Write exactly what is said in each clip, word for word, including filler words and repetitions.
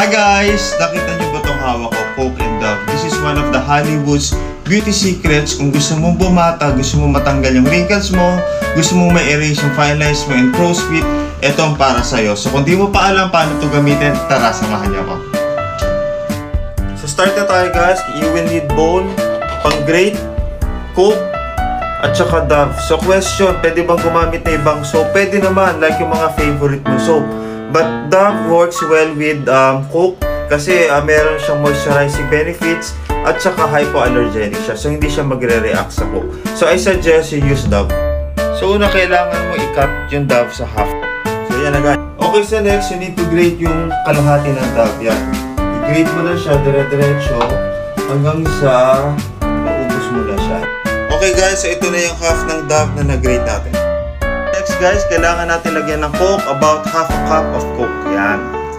Hi guys! Nakita niyo ba itong hawak ko? Coke and Dove. This is one of the Hollywood's beauty secrets. Kung gusto mong bumata, gusto mong matanggal yung wrinkles mo, gusto mong ma-erase yung fine lines mo and crow's feet, ito ang para sa'yo. So kung di mo pa alam paano ito gamitin, tara, samahan niyo ako. So start na tayo guys. You will need bowl, pang-grate, Coke, at saka Dove. So question, pwede bang gumamit na ibang soap? Pwede naman, like yung mga favorite mo soap. But Dove works well with um, Coke kasi uh, meron siyang moisturizing benefits at saka hypoallergenic siya. So hindi siya magre-react sa Coke. So I suggest you use Dove. So una, kailangan mo i-cut yung Dove sa half. So yan na guys. Okay, so next, you need to grate yung kalahati ng Dove. Yan. I-grate mo na siya dire-diretso hanggang sa maubos mo na siya. Okay guys, so ito na yung half ng Dove na nag-grate natin. Next guys, kailangan natin lagyan ng Coke, about half a cup of Coke. Yan.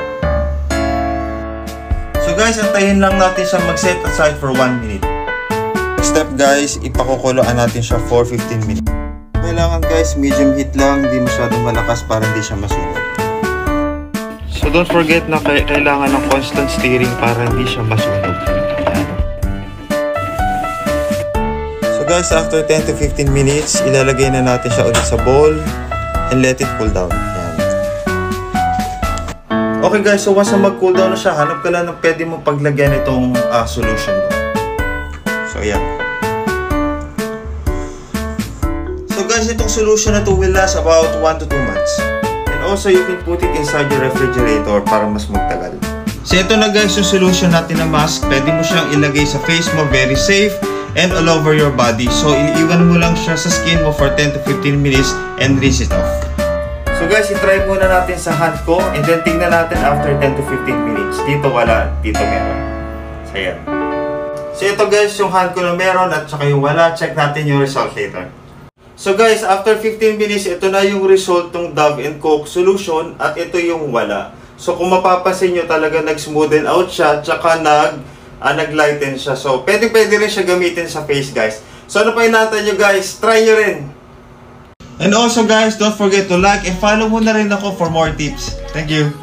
So guys, antayin lang natin siya mag-set aside for one minute. Next step guys, ipakukuloan natin siya for fifteen minutes. Kailangan guys, medium heat lang, hindi masyadong malakas para hindi siya masunog. So don't forget na kailangan ng constant stirring para hindi siya masunog. Yan. So guys, after ten to fifteen minutes, ilalagay na natin siya ulit sa bowl and let it cool down. Yan. Okay guys, so once na mag-cool down na siya, hanap ka lang ng pwede mo paglagyan itong uh, solution mo. So yan. So guys, itong solution na to will last about one to two months. And also, you can put it inside your refrigerator para mas magtagal. So ito na guys, yung solution natin na mask. Pwede mo siyang ilagay sa face mo, very safe, and all over your body. So, iniiwan mo lang siya sa skin mo for ten to fifteen minutes and rinse it off. So guys, i-try muna natin sa hand ko and then tingnan natin after ten to fifteen minutes. Dito wala, dito meron. So, yan. So, ito guys, yung hand ko na meron at saka yung wala. Check natin yung result later. So guys, after fifteen minutes, ito na yung result ng Dove and Coke solution at ito yung wala. So, kung mapapansin nyo, talaga nag-smoothen out siya at saka nag Ah, nag-lighten siya. So, pwede-pwede rin siya gamitin sa face, guys. So, ano pa hinahantay nyo, guys? Try nyo rin! And also, guys, don't forget to like and follow mo na rin ako for more tips. Thank you!